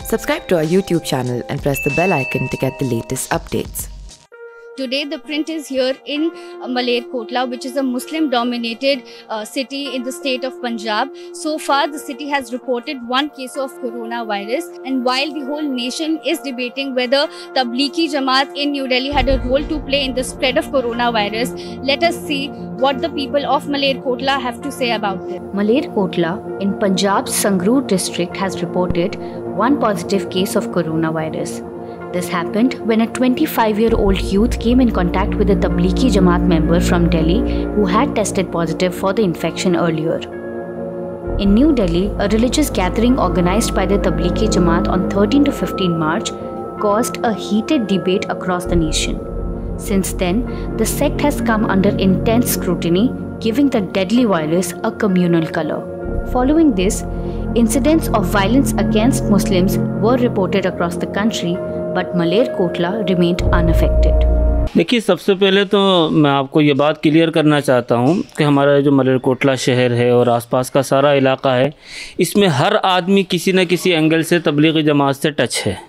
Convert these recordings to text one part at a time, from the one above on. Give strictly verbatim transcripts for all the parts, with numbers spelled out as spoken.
Subscribe to our YouTube channel and press the bell icon to get the latest updates. Today the print is here in Malerkotla, which is a Muslim dominated uh, city in the state of Punjab. So far the city has reported one case of coronavirus, and while the whole nation is debating whether Tablighi Jamaat in New Delhi had a role to play in the spread of coronavirus, let us see what the people of Malerkotla have to say about it. Malerkotla in Punjab's Sangrur district has reported one positive case of coronavirus. This happened when a twenty-five-year-old youth came in contact with a Tablighi Jamaat member from Delhi who had tested positive for the infection earlier. In New Delhi, a religious gathering organized by the Tablighi Jamaat on thirteenth to fifteenth March caused a heated debate across the nation. Since then, the sect has come under intense scrutiny, giving the deadly virus a communal color. Following this, incidents of violence against Muslims were reported across the country, but Malerkotla remained unaffected. देखिए, सबसे पहले तो मैं आपको ये बात clear करना चाहता हूँ कि हमारा जो मलेरकोटला शहर है और आसपास का सारा इलाका है, इसमें हर आदमी किसी न किसी एंगल से तबलीगी जमात से टच है।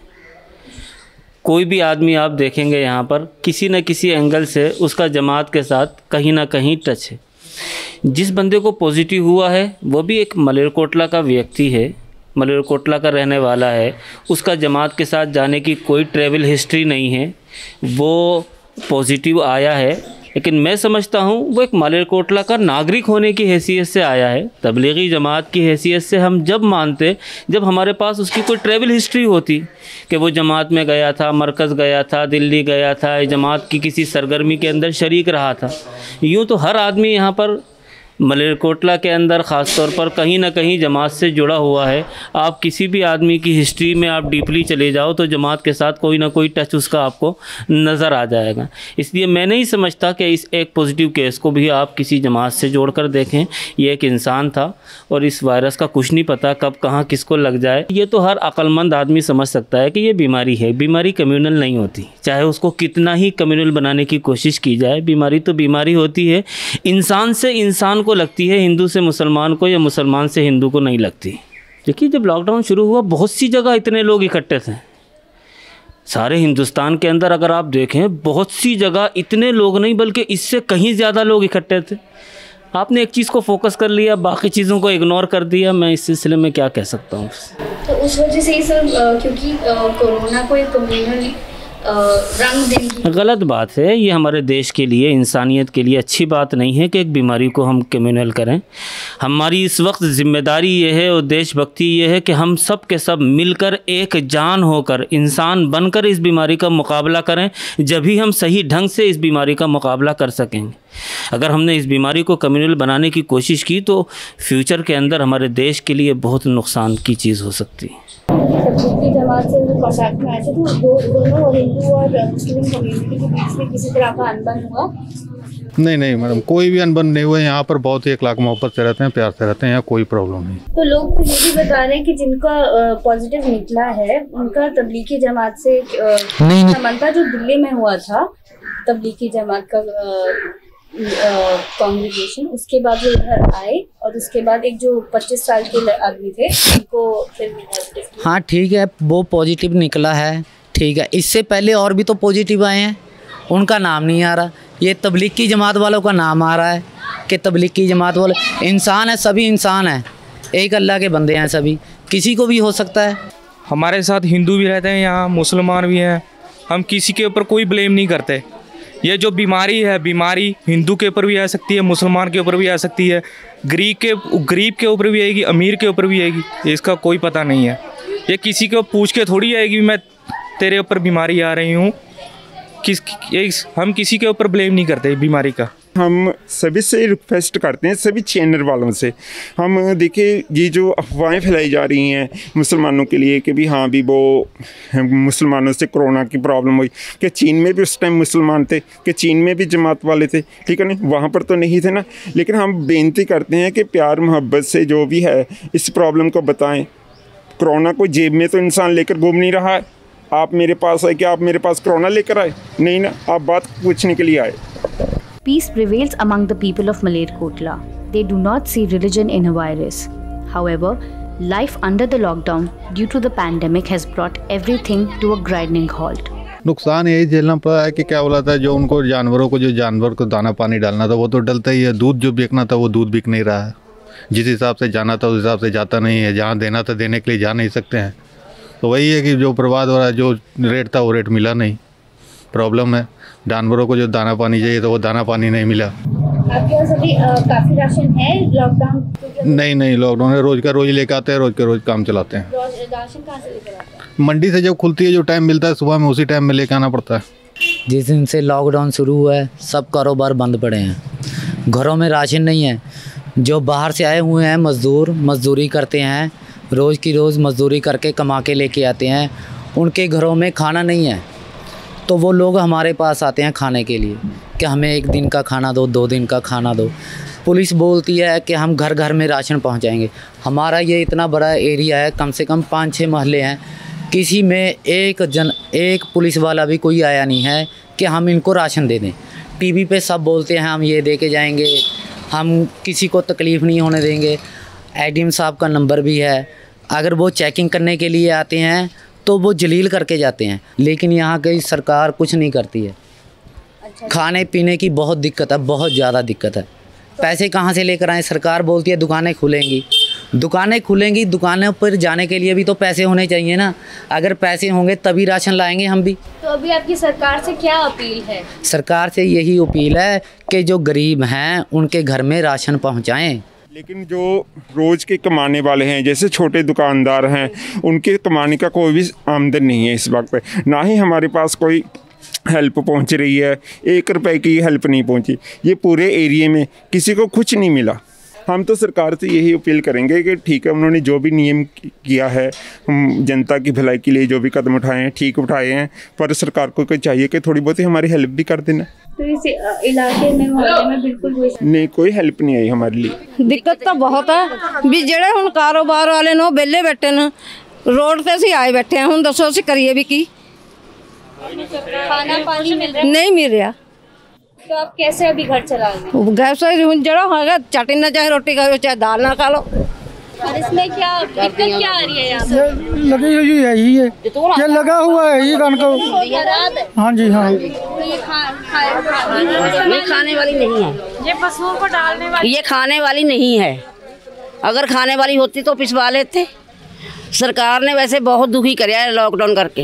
कोई भी आदमी आप देखेंगे यहाँ पर किसी न किसी एंगल से उसका जमात के साथ कहीं ना कहीं टच है। जिस बंदे को पॉजिटिव हुआ है वो भी एक मलेरकोटला का व्यक्ति है, मलेरकोटला का रहने वाला है। उसका जमात के साथ जाने की कोई ट्रैवल हिस्ट्री नहीं है, वो पॉजिटिव आया है। लेकिन मैं समझता हूँ वो एक मलेरकोटला का नागरिक होने की हैसियत से आया है। तबलीगी जमात की हैसियत से हम जब मानते जब हमारे पास उसकी कोई ट्रैवल हिस्ट्री होती कि वो जमात में गया था, मरकज़ गया था, दिल्ली गया था, जमात की किसी सरगर्मी के अंदर शरीक रहा था। यूँ तो हर आदमी यहाँ पर मलेरकोटला के अंदर ख़ास तौर पर कहीं ना कहीं जमात से जुड़ा हुआ है। आप किसी भी आदमी की हिस्ट्री में आप डीपली चले जाओ तो जमात के साथ कोई ना कोई टच उसका आपको नज़र आ जाएगा। इसलिए मैं नहीं समझता कि इस एक पॉजिटिव केस को भी आप किसी जमात से जोड़कर देखें। ये एक इंसान था और इस वायरस का कुछ नहीं पता कब कहाँ किसको लग जाए। ये तो हर अक्लमंद आदमी समझ सकता है कि ये बीमारी है। बीमारी कम्यूनल नहीं होती, चाहे उसको कितना ही कम्यूनल बनाने की कोशिश की जाए, बीमारी तो बीमारी होती है। इंसान से इंसान को लगती है, हिंदू से मुसलमान को या मुसलमान से हिंदू को नहीं लगती। देखिए, जब लॉकडाउन शुरू हुआ बहुत सी जगह इतने लोग इकट्ठे थे। सारे हिंदुस्तान के अंदर अगर आप देखें बहुत सी जगह इतने लोग नहीं बल्कि इससे कहीं ज़्यादा लोग इकट्ठे थे। आपने एक चीज़ को फोकस कर लिया, बाकी चीज़ों को इग्नोर कर दिया। मैं इस सिलसिले में क्या कह सकता हूँ। तो उस वजह से सर, क्योंकि कोरोना को एक कम्युनल रंग देंगे, गलत बात है। ये हमारे देश के लिए, इंसानियत के लिए अच्छी बात नहीं है कि एक बीमारी को हम कम्युनल करें। हमारी इस वक्त ज़िम्मेदारी ये है और देशभक्ति ये है कि हम सब के सब मिलकर एक जान होकर इंसान बनकर इस बीमारी का मुकाबला करें, जब भी हम सही ढंग से इस बीमारी का मुकाबला कर सकेंगे। अगर हमने इस बीमारी को कम्युनल बनाने की कोशिश की तो फ्यूचर के अंदर हमारे देश के लिए बहुत नुकसान की चीज़ हो सकती है। तबलीगी जमात से कांटेक्ट में आए थे, तो दो दोनों और हिंदू और मुस्लिम कम्युनिटी के बीच में किसी तरह का अनबन हुआ? नहीं नहीं मैडम, कोई भी अनबन नहीं हुआ। यहाँ पर बहुत ही अखलाक मोहब्बत से रहते हैं, प्यार से रहते हैं, यहाँ कोई प्रॉब्लम नहीं। तो लोग तो ये भी बता रहे हैं कि जिनका पॉजिटिव निकला है उनका तबलीगी जमात से नहीं संबंध जो दिल्ली में हुआ था, तबलीगी जमात का कांग्रेगेशन, उसके बाद वो इधर आए और उसके बाद एक जो पच्चीस साल के आदमी थे उनको फिर पॉजिटिव। हाँ ठीक है, वो पॉजिटिव निकला है, ठीक है। इससे पहले और भी तो पॉजिटिव आए हैं, उनका नाम नहीं आ रहा। ये तबलीगी जमात वालों का नाम आ रहा है कि तबलीगी जमात वाले इंसान है, सभी इंसान हैं, एक अल्लाह के बंदे हैं, सभी किसी को भी हो सकता है। हमारे साथ हिंदू भी रहते हैं, यहाँ मुसलमान भी हैं। हम किसी के ऊपर कोई ब्लेम नहीं करते। ये जो बीमारी है, बीमारी हिंदू के ऊपर भी आ सकती है, मुसलमान के ऊपर भी आ सकती है, गरीब के गरीब के ऊपर भी आएगी, अमीर के ऊपर भी आएगी। इसका कोई पता नहीं है। ये किसी को पूछ के थोड़ी आएगी मैं तेरे ऊपर बीमारी आ रही हूँ। किस ये हम किसी के ऊपर ब्लेम नहीं करते बीमारी का। हम सभी से रिक्वेस्ट करते हैं, सभी चैनल वालों से। हम देखिए, ये जो अफवाहें फैलाई जा रही हैं मुसलमानों के लिए कि भी हाँ भी वो मुसलमानों से कोरोना की प्रॉब्लम हुई, कि चीन में भी उस टाइम मुसलमान थे, कि चीन में भी जमात वाले थे, ठीक है ना, वहाँ पर तो नहीं थे ना। लेकिन हम बेनती करते हैं कि प्यार मोहब्बत से जो भी है इस प्रॉब्लम को बताएँ। कोरोना को जेब में तो इंसान लेकर घूम नहीं रहा है। आप मेरे पास आए, क्या आप मेरे पास कोरोना लेकर आए? नहीं ना, आप बात पूछने के लिए आए। Peace prevails among the people of Malerkotla. They do not see religion in a virus. However, Life under the lockdown due to the pandemic has brought everything to a grinding halt. नुकसान यही झेलना पड़ा है कि क्या बोला था, जो उनको जानवरों को जो जानवर को दाना पानी डालना था वो तो डलता ही है, दूध जो बिकना था वो दूध बिक नहीं रहा है, जिस हिसाब से जाना था उस हिसाब से जाता नहीं है, जहाँ देना था देने के लिए जा नहीं सकते हैं। तो वही है कि जो बर्बाद हो रहा है, जो रेट था वो रेट मिला नहीं, प्रॉब्लम है। जानवरों को जो दाना पानी चाहिए तो वो दाना पानी नहीं मिला। आपके पास अभी काफ़ी राशन है लॉकडाउन? नहीं नहीं, लॉकडाउन है, रोज़ का रोज़ लेकर आते हैं, रोज़ के रोज़ काम चलाते हैं। राशन कहाँ से लेकर आते हैं? मंडी से जब खुलती है, जो टाइम मिलता है सुबह में, उसी टाइम में लेकर आना पड़ता है। जिस दिन से लॉकडाउन शुरू हुआ है सब कारोबार बंद पड़े हैं, घरों में राशन नहीं है। जो बाहर से आए हुए हैं मज़दूर मज़दूरी करते हैं, रोज़ की रोज़ मज़दूरी करके कमा के लेके आते हैं, उनके घरों में खाना नहीं है, तो वो लोग हमारे पास आते हैं खाने के लिए कि हमें एक दिन का खाना दो, दो दिन का खाना दो। पुलिस बोलती है कि हम घर घर में राशन पहुंचाएंगे। हमारा ये इतना बड़ा एरिया है, कम से कम पाँच छः मोहल्ले हैं, किसी में एक जन एक पुलिस वाला भी कोई आया नहीं है कि हम इनको राशन दे दें। टीवी पे सब बोलते हैं हम ये दे के जाएंगे, हम किसी को तकलीफ़ नहीं होने देंगे। एडीएम साहब का नंबर भी है, अगर वो चेकिंग करने के लिए आते हैं तो वो जलील करके जाते हैं, लेकिन यहाँ की सरकार कुछ नहीं करती है। खाने पीने की बहुत दिक्कत है, बहुत ज़्यादा दिक्कत है। पैसे कहाँ से लेकर आएँ? सरकार बोलती है दुकानें खुलेंगी, दुकानें खुलेंगी, दुकानों पर जाने के लिए भी तो पैसे होने चाहिए ना। अगर पैसे होंगे तभी राशन लाएंगे हम भी। तो अभी आपकी सरकार से क्या अपील है? सरकार से यही अपील है कि जो गरीब हैं उनके घर में राशन पहुँचाएँ। लेकिन जो रोज़ के कमाने वाले हैं, जैसे छोटे दुकानदार हैं, उनके कमाने का कोई भी आमदन नहीं है इस वक्त पे, ना ही हमारे पास कोई हेल्प पहुंच रही है। एक रुपए की हेल्प नहीं पहुंची, ये पूरे एरिया में किसी को कुछ नहीं मिला। हम तो सरकार से यही अपील करेंगे कि ठीक है, उन्होंने जो भी नियम किया है, हम जनता की भलाई के लिए जो भी कदम उठाए हैं ठीक उठाए हैं, पर सरकार को चाहिए कि थोड़ी बहुत हमारी हेल्प भी कर देना। तो इस इलाके में मोहल्ले में बिल्कुल कोई नहीं, कोई हेल्प नहीं आई हमारे लिए। दिक्कत तो बहुत है भी जेड़े हुण कारोबार वाले ने बेले बैठे न, रोड ते असीं आए बैठे हैं, हुण दसो असीं करिए भी की? खाना पानी मिल रहा नहीं मिल रहा, तो आप कैसे अभी घर चला रहे हैं? गैस जड़ा होगा चटनी ना, चाहे रोटी खाओ चाहे दाल ना खा लो। और इसमें क्या दिक्कत क्या आ रही है? यहाँ पे लगी हुई है ही है, ये लगा हुआ है ही कनक। हाँ जी हाँ, तो ये खा, खा, खा, ये खाने वाली नहीं है, ये पशुओं को डालने वाली, ये खाने वाली नहीं है। अगर खाने वाली होती तो पिसवा लेते। सरकार ने वैसे बहुत दुखी कराया है लॉकडाउन करके।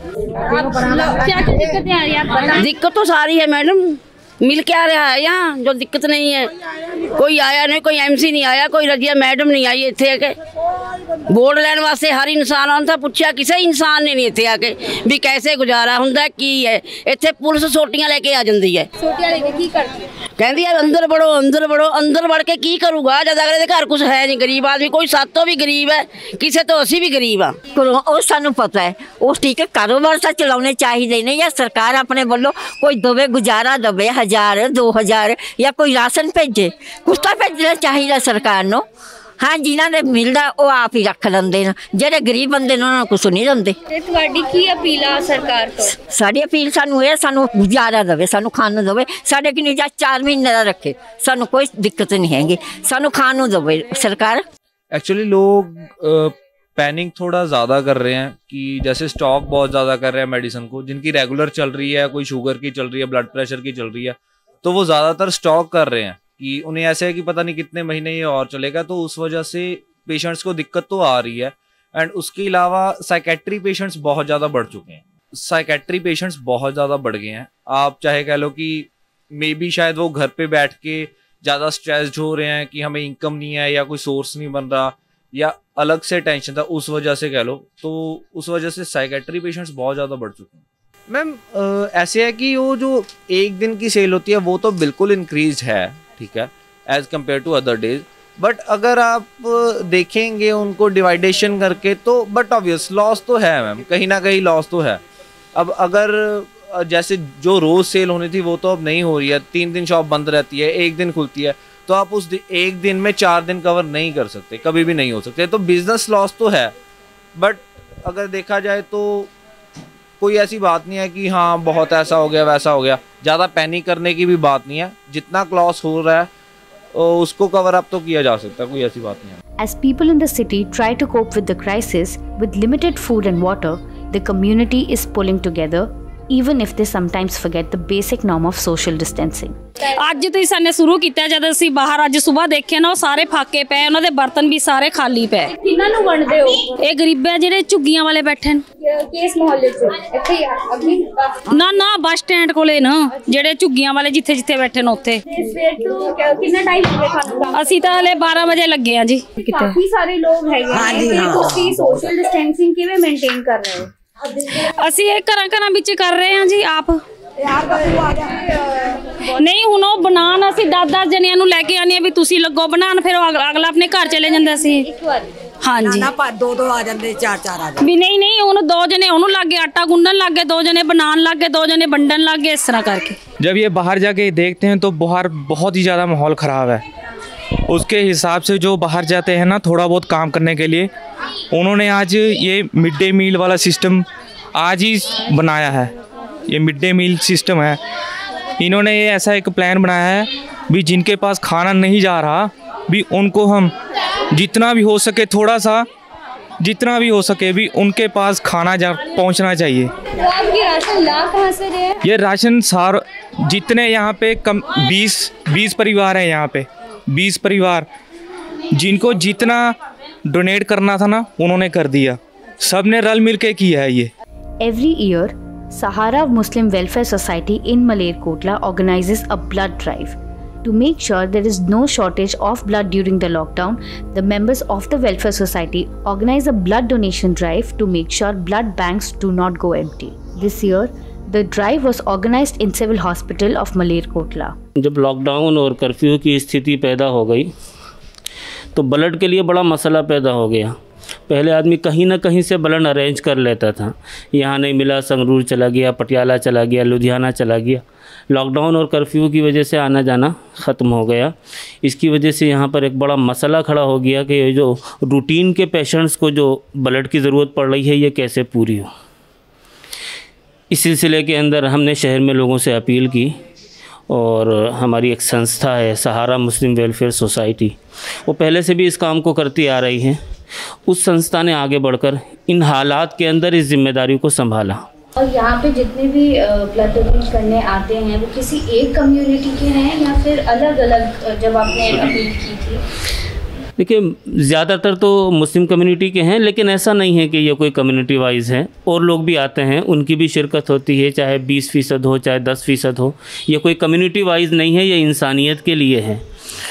क्या क्या दिक्कतें आ रही है? दिक्कत तो सारी है मैडम, मिल क्या रहा है यहाँ, जो दिक्कत नहीं है। कोई आया नहीं, कोई एमसी नहीं आया, कोई रजिया मैडम नहीं आई इत्थे आके वोट लैन वास्ते। हर इंसान आंदा पूछा, किसी इंसान ने नहीं इत्थे आके भी कैसे गुजारा हुंदा की है। इत्थे पुलिस सोटियां लेके आ जाती है, सोटियां लेके की करती है? कहती है अंदर बढ़ो अंदर बढ़ो। अंदर बढ़ के की करूगा जब अगले घर कुछ है नहीं। गरीब आदमी, कोई सातों भी गरीब है, किसी तो असी भी गरीब हाँ। ਉਹ ਸਾਨੂੰ ਪਤਾ ਹੈ ਉਹ ਠੀਕ ਹੈ, ਕਾਰੋਬਾਰ ਤਾਂ ਚਲਾਉਣੇ ਚਾਹੀਦੇ ਨੇ, ਜਾਂ ਸਰਕਾਰ ਆਪਣੇ ਵੱਲੋਂ ਕੋਈ ਦਵੇ, ਗੁਜ਼ਾਰਾ ਦਵੇ, ਹਜ਼ਾਰ ਦੋ ਹਜ਼ਾਰ ਜਾਂ ਕੋਈ ਰਾਸ਼ਨ ਭੇਜੇ, ਕੁਛ ਤਾਂ ਭੇਜਣਾ ਚਾਹੀਦਾ ਸਰਕਾਰ ਨੂੰ। हाँ, जिन्हों ने मिलता वो आप ही रख लेंगे, जेडे गरीब बंदे ने उन्होंने कुछ नहीं देंगे। की अपील आ सरकार तो? साड़ी अपील सानू ये, सानू गुजारा दवे, सानू खानू दवे, साढ़े कि जा चार महीने का रखे, सानू कोई दिक्कत नहीं हैगी, सानू खानू दवे सरकार। एक्चुअली लोग पैनिक थोड़ा ज़्यादा कर रहे हैं कि जैसे स्टॉक बहुत ज़्यादा कर रहे हैं मेडिसिन को, जिनकी रेगुलर चल रही है, कोई शुगर की चल रही है, ब्लड प्रेशर की चल रही है, तो वो ज़्यादातर स्टॉक कर रहे हैं कि उन्हें ऐसे है कि पता नहीं कितने महीने ये और चलेगा। तो उस वजह से पेशेंट्स को दिक्कत तो आ रही है। एंड उसके अलावा साइकेट्री पेशेंट्स बहुत ज़्यादा बढ़ चुके हैं, साइकेट्री पेशेंट्स बहुत ज़्यादा बढ़ गए हैं। आप चाहे कह लो कि मे बी शायद वो घर पे बैठ के ज़्यादा स्ट्रेस्ड हो रहे हैं कि हमें इनकम नहीं है या कोई सोर्स नहीं बन रहा, या अलग से टेंशन था, उस वजह से कह लो, तो उस वजह से साइकेट्री पेशेंट्स बहुत ज़्यादा बढ़ चुके हैं। मैम ऐसे है कि वो जो एक दिन की सेल होती है वो तो बिल्कुल इंक्रीज है, ठीक है, as compare to other days, but अगर आप देखेंगे उनको डिवाइडेशन करके तो बट ऑब्वियस लॉस तो है मैम, कहीं ना कहीं लॉस तो है। अब अगर जैसे जो रोज़ सेल होनी थी वो तो अब नहीं हो रही है, तीन दिन शॉप बंद रहती है, एक दिन खुलती है, तो आप उस एक दिन में चार दिन कवर नहीं कर सकते, कभी भी नहीं हो सकते, तो बिजनेस लॉस तो है। बट अगर देखा जाए तो कोई ऐसी बात नहीं है कि हाँ बहुत ऐसा हो गया वैसा हो गया, ज़्यादा पैनिक करने की भी बात नहीं है, जितना लॉस हो रहा है उसको कवर अप तो किया जा सकता है, कोई ऐसी बात नहीं है। As people in the city try to cope with the crisis with limited food and water, the community is pulling together, even if they sometimes forget the basic norm of social distancing. ਅੱਜ ਤੋਂ ਹੀ ਸਾਨੇ ਸ਼ੁਰੂ ਕੀਤਾ ਜਦ ਅਸੀਂ ਬਾਹਰ ਅੱਜ ਸਵੇਰ ਦੇਖਿਆ ਨਾ ਉਹ ਸਾਰੇ ਫਾਕੇ ਪਏ ਉਹਨਾਂ ਦੇ ਬਰਤਨ ਵੀ ਸਾਰੇ ਖਾਲੀ ਪਏ ਕਿੰਨਾਂ ਨੂੰ ਵੰਡਦੇ ਹੋ ਇਹ ਗਰੀਬਾਂ ਜਿਹੜੇ ਝੁੱਗੀਆਂ ਵਾਲੇ ਬੈਠੇ ਨੇ ਕਿਸ ਮੁਹੱਲੇ ਚ ਇੱਥੇ ਅੱਗੇ ਨਾ ਨਾ ਬੱਸ ਸਟੈਂਡ ਕੋਲੇ ਨਾ ਜਿਹੜੇ ਝੁੱਗੀਆਂ ਵਾਲੇ ਜਿੱਥੇ ਜਿੱਥੇ ਬੈਠੇ ਨੇ ਉੱਥੇ ਸਵੇਰ ਤੋਂ ਕਿੰਨਾ ਟਾਈਮ ਹੋ ਗਿਆ ਖਾਣਾ ਅਸੀਂ ਤਾਂ ਹਲੇ ਬਾਰਾਂ ਵਜੇ ਲੱਗੇ ਆ ਜੀ ਕਾਫੀ ਸਾਰੇ ਲੋਕ ਹੈਗੇ ਨੇ ਤੇ ਤੁਸੀਂ ਸੋਸ਼ਲ ਡਿਸਟੈਂਸਿੰਗ ਕਿਵੇਂ ਮੇਨਟੇਨ ਕਰ ਰਹੇ ਹੋ ਅਸੀਂ ਇਹ ਘਰਾਂ ਘਰਾਂ ਵਿੱਚ ਕਰ ਰਹੇ ਹਾਂ ਜੀ ਆਪ ਨਹੀਂ ਹੁਣ ਉਹ ਬਣਾਉਣ ਅਸੀਂ ਦਸ ਦਸ ਜਣਿਆਂ ਨੂੰ ਲੈ ਕੇ ਆਉਂਦੇ ਹਾਂ ਵੀ ਤੁਸੀਂ ਲੱਗੋ ਬਣਾਉਣ ਫਿਰ ਅਗਲਾ ਆਪਣੇ ਘਰ ਚਲੇ ਜਾਂਦਾ ਸੀ ਹਾਂਜੀ ਨਾ ਪਰ ਦੋ ਦੋ ਆ ਜਾਂਦੇ ਚਾਰ ਚਾਰ ਆ ਜਾਂਦੇ ਵੀ ਨਹੀਂ ਨਹੀਂ ਉਹਨੂੰ ਦੋ ਜਣੇ ਉਹਨੂੰ ਲੱਗ ਗਏ आटा गूंदन लग गए दो जने बनाने लग गए दो जने बंटन लग गए इस तरह करके जब ये बाहर जाके देखते हैं तो बाहर बहुत ही ज़्यादा माहौल ख़राब है उसके हिसाब से जो बाहर जाते हैं ना थोड़ा बहुत काम करने के लिए उन्होंने आज ये मिड डे मील वाला सिस्टम आज ही बनाया है ये मिड डे मील सिस्टम है इन्होंने ये ऐसा एक प्लान बनाया है भी जिनके पास खाना नहीं जा रहा भी उनको हम जितना भी हो सके थोड़ा सा जितना भी हो सके भी उनके पास खाना जा पहुंचना चाहिए। तो आपकी राशन ला कहाँ से रहे? ये राशन सार जितने यहाँ पे कम बीस बीस परिवार हैं यहाँ पे बीस परिवार जिनको जितना डोनेट करना था ना उन्होंने कर दिया सब ने रल मिल के किया है ये। Every year, Sahara Muslim Welfare Society in Malerkotla organizes a blood drive. To make sure there is no shortage of blood during the lockdown, the members of the Welfare Society organize a blood donation drive to make sure blood banks do not go empty. This year, the drive was organized in Civil Hospital of Malerkotla. जब lockdown और curfew की स्थिति पैदा हो गई तो blood के लिए बड़ा मसला पैदा हो गया। पहले आदमी कहीं ना कहीं से ब्लड अरेंज कर लेता था, यहाँ नहीं मिला संगरूर चला गया, पटियाला चला गया, लुधियाना चला गया। लॉकडाउन और कर्फ्यू की वजह से आना जाना ख़त्म हो गया। इसकी वजह से यहाँ पर एक बड़ा मसला खड़ा हो गया कि ये जो रूटीन के पेशेंट्स को जो ब्लड की ज़रूरत पड़ रही है ये कैसे पूरी हो। इस सिलसिले के अंदर हमने शहर में लोगों से अपील की और हमारी एक संस्था है सहारा मुस्लिम वेलफेयर सोसाइटी, वो पहले से भी इस काम को करती आ रही है। उस संस्था ने आगे बढ़कर इन हालात के अंदर इस जिम्मेदारी को संभाला। और यहाँ पे जितने भी ब्लड डोनेट करने आते हैं वो किसी एक कम्युनिटी के हैं या फिर अलग अलग, जब आपने अपील की थी? देखिए, ज़्यादातर तो मुस्लिम कम्युनिटी के हैं, लेकिन ऐसा नहीं है कि ये कोई कम्युनिटी वाइज है, और लोग भी आते हैं, उनकी भी शिरकत होती है, चाहे बीस फ़ीसद हो चाहे दस फ़ीसद हो। ये कोई कम्युनिटी वाइज नहीं है, ये इंसानियत के लिए है।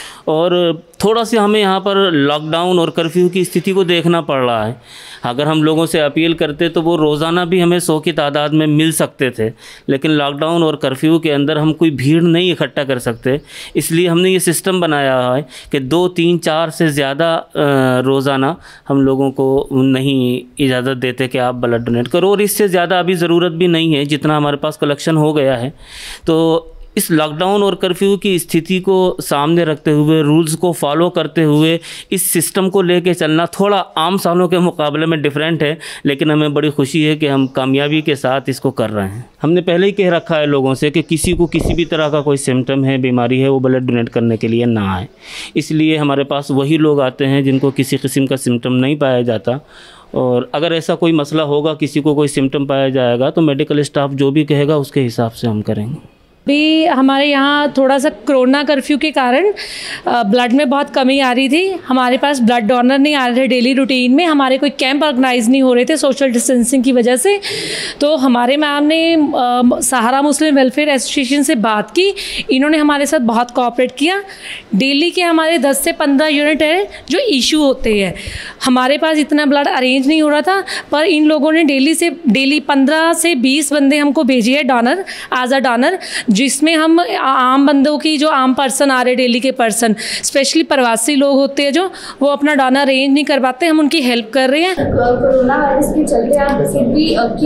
और थोड़ा सा हमें यहाँ पर लॉकडाउन और कर्फ्यू की स्थिति को देखना पड़ रहा है। अगर हम लोगों से अपील करते तो वो रोज़ाना भी हमें सौ की तादाद में मिल सकते थे, लेकिन लॉकडाउन और कर्फ्यू के अंदर हम कोई भीड़ नहीं इकट्ठा कर सकते। इसलिए हमने ये सिस्टम बनाया है कि दो तीन चार से ज़्यादा रोज़ाना हम लोगों को नहीं इजाज़त देते कि आप ब्लड डोनेट करो, और इससे ज़्यादा अभी ज़रूरत भी नहीं है, जितना हमारे पास कलेक्शन हो गया है। तो इस लॉकडाउन और कर्फ्यू की स्थिति को सामने रखते हुए, रूल्स को फॉलो करते हुए इस सिस्टम को लेके चलना थोड़ा आम सालों के मुकाबले में डिफरेंट है, लेकिन हमें बड़ी खुशी है कि हम कामयाबी के साथ इसको कर रहे हैं। हमने पहले ही कह रखा है लोगों से कि किसी को किसी भी तरह का कोई सिम्टम है, बीमारी है, वो ब्लड डोनेट करने के लिए ना आए। इसलिए हमारे पास वही लोग आते हैं जिनको किसी किस्म का सिम्टम नहीं पाया जाता, और अगर ऐसा कोई मसला होगा, किसी को कोई सिम्टम पाया जाएगा, तो मेडिकल स्टाफ जो भी कहेगा उसके हिसाब से हम करेंगे। भी हमारे यहाँ थोड़ा सा कोरोना कर्फ्यू के कारण ब्लड में बहुत कमी आ रही थी। हमारे पास ब्लड डोनर नहीं आ रहे थे डेली रूटीन में, हमारे कोई कैंप ऑर्गेनाइज नहीं हो रहे थे सोशल डिस्टेंसिंग की वजह से। तो हमारे मैम ने सहारा मुस्लिम वेलफेयर एसोसिएशन से बात की, इन्होंने हमारे साथ बहुत कोऑपरेट किया। डेली के हमारे दस से पंद्रह यूनिट है जो इशू होते हैं, हमारे पास इतना ब्लड अरेंज नहीं हो रहा था, पर इन लोगों ने डेली से डेली पंद्रह से बीस बंदे हमको भेजे है डोनर, एज अ डोनर, जिसमें हम आम बंदों की जो आम पर्सन आ रहे डेली के पर्सन, स्पेशली प्रवासी लोग होते हैं जो वो अपना डोनर अरेंज नहीं कर पाते, हम उनकी हेल्प कर रहे हैं। कोरोना वायरस के चलते आप फिर भी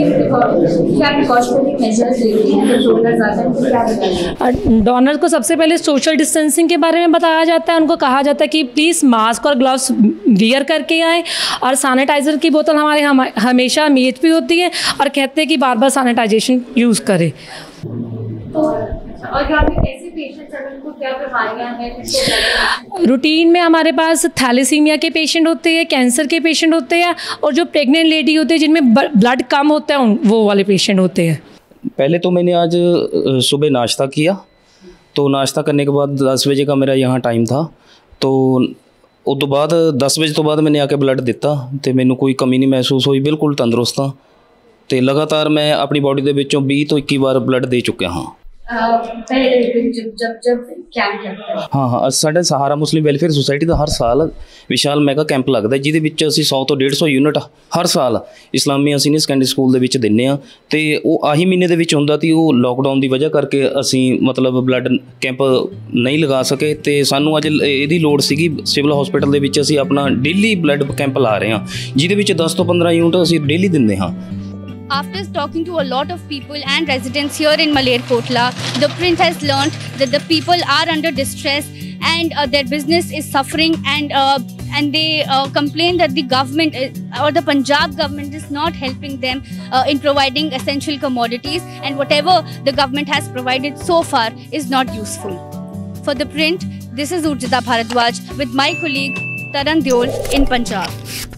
क्या प्रिकॉशनरी मेजर्स लेते हैं जब डोनर्स आते हैं तो क्या बताएंगे? डोनर को सबसे पहले सोशल डिस्टेंसिंग के बारे में बताया जाता है, उनको कहा जाता है कि प्लीज़ मास्क और ग्लव्स वियर करके आए, और सैनिटाइज़र की बोतल हमारे हम हमेशा मेज पे होती है, और कहते हैं कि बार बार सैनिटाइजेशन यूज़ करें। तो और यहाँ पे कैसे पेशेंट्स हैं, उनको क्या बीमारियाँ हैं? रूटीन में हमारे पास थैलेसीमिया के पेशेंट होते हैं, कैंसर के पेशेंट होते हैं, और जो प्रेग्नेंट लेडी होते हैं जिनमें ब्लड कम होता है वो वाले पेशेंट होते हैं। पहले तो मैंने आज सुबह नाश्ता किया, तो नाश्ता करने के बाद दस बजे का मेरा यहाँ टाइम था, तो उस तो बाद दस बजे तो बाद मैंने आके ब्लड दिता तो मैंने कोई कमी नहीं महसूस हुई, बिल्कुल तंदुरुस्त हाँ। तो लगातार मैं अपनी बॉडी के विचों बीस तो इक्की बार ब्लड दे चुका हाँ। जब जब जब कैंप लगता है हाँ हाँ साढ़े सहारा मुस्लिम वैलफेयर सोसाइटी का हर साल विशाल मैगा कैंप लगता है, जिहदे विच असीं सौ तो डेढ़ सौ यूनिट हर साल इस्लामिया सीनियर सैकेंडरी स्कूल दे विच दिंदे आ। ते ओह आही महीने दे विच हुंदा ती, ओह लॉकडाउन की वजह करके असीं मतलब ब्लड कैंप नहीं लगा सके, ते सानूं अज इहदी लोड़ सीगी। सिविल हॉस्पिटल दे विच असीं अपना डेली ब्लड कैंप ला रहे हैं, जिहदे विच दस तो पंद्रह यूनिट असीं डेली दिंदे हाँ। After talking to a lot of people and residents here in Malerkotla, the print has learned that the people are under distress and uh, their business is suffering, and uh, and they uh, complain that the government is, or the Punjab government is not helping them uh, in providing essential commodities, and whatever the government has provided so far is not useful. For the print, this is Urjita Bharadwaj with my colleague Taran Deol in Punjab.